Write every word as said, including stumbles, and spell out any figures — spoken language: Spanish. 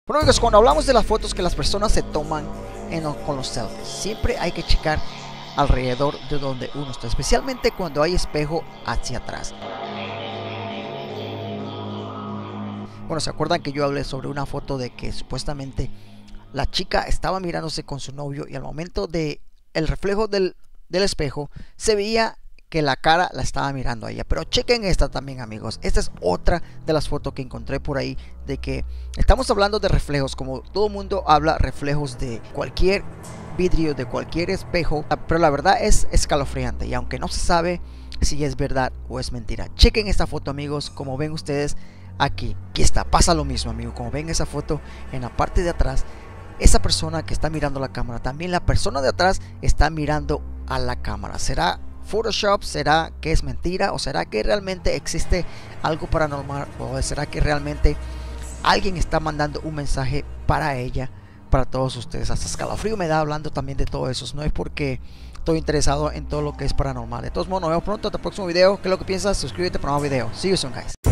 Bueno amigos, cuando hablamos de las fotos que las personas se toman en, con los selfies, siempre hay que checar alrededor de donde uno está, especialmente cuando hay espejo hacia atrás. Bueno, ¿se acuerdan que yo hablé sobre una foto de que supuestamente la chica estaba mirándose con su novio y al momento de el reflejo del, del espejo se veía que la cara la estaba mirando a ella? Pero chequen esta también amigos, esta es otra de las fotos que encontré por ahí, de que estamos hablando de reflejos, como todo el mundo habla reflejos de cualquier vidrio, de cualquier espejo, pero la verdad es escalofriante y aunque no se sabe si es verdad o es mentira. Chequen esta foto amigos, como ven ustedes aquí, aquí está, pasa lo mismo amigos, como ven esa foto en la parte de atrás, esa persona que está mirando la cámara, también la persona de atrás está mirando a la cámara. ¿Será Photoshop? ¿Será que es mentira? ¿O será que realmente existe algo paranormal? ¿O será que realmente alguien está mandando un mensaje para ella, para todos ustedes? Hasta escalofrío me da hablando también de todo eso. No es porque estoy interesado en todo lo que es paranormal. De todos modos, nos vemos pronto hasta el próximo video. ¿Qué es lo que piensas? Suscríbete para un nuevo video. See you soon guys.